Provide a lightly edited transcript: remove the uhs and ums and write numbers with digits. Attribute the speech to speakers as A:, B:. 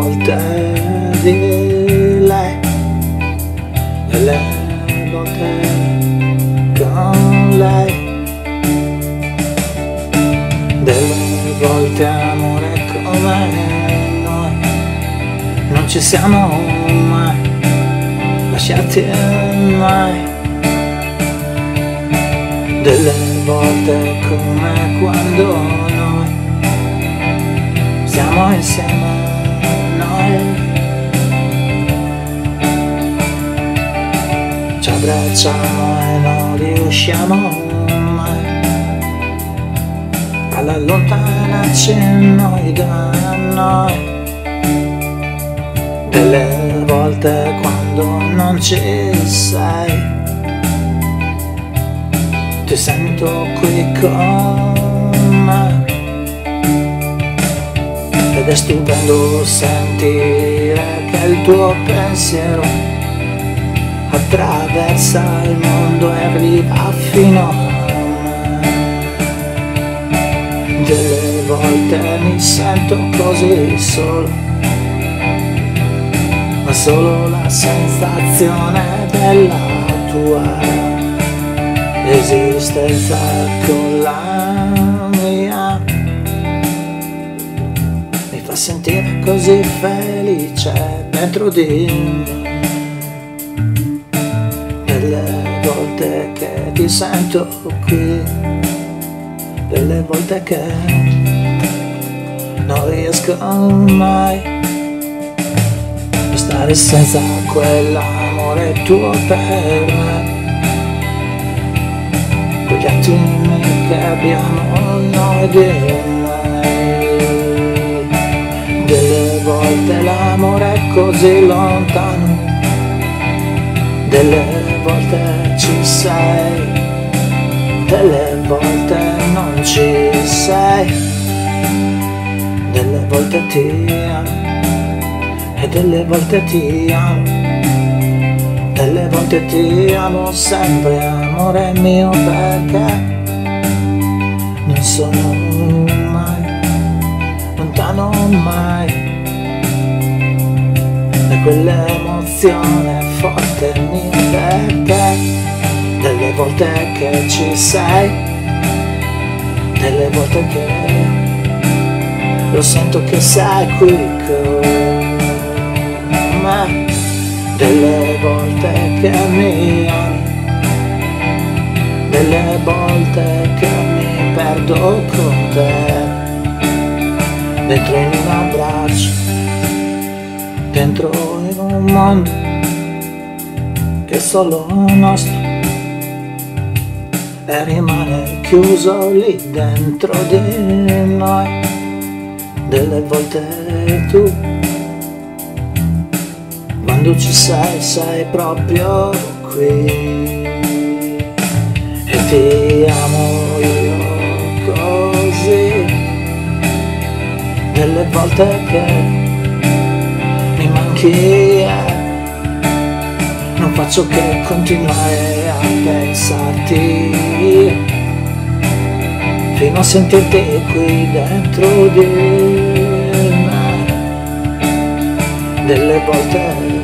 A: volte di lei, delle volte con lei, delle volte amore come noi non ci siamo mai lasciati mai, delle volte come quando noi siamo insieme noi, ci abbracciamo e non riusciamo mai ad allontanarci noi da noi, delle volte quando non ci sei ti sento qui con me ed è stupendo sentire che il tuo pensiero attraversa il mondo e arriva fino a me. Delle volte mi sento così solo, ma solo la sensazione della tua esistenza con la mia mi fa sentire così felice dentro di me. Delle volte che ti sento qui, delle volte che non riesco mai a stare senza quell'amore tuo per me, gli attimi che abbiamo noi di noi. Delle volte l'amore è così lontano, delle volte ci sei, delle volte non ci sei, delle volte ti amo e delle volte ti amo, delle volte ti amo sempre amore mio, perché non sono mai lontano mai da quell'emozione forte mia, perché delle volte che ci sei, delle volte che lo sento che sei qui con me, delle volte che mi ami, delle volte che mi perdo con te, dentro in un abbraccio, dentro in un mondo che è solo nostro e rimane chiuso lì dentro di noi. Delle volte tu quando ci sei, sei proprio qui e ti amo io così. Delle volte che mi manchi non faccio che continuare a pensarti fino a sentirti qui dentro di me. Delle volte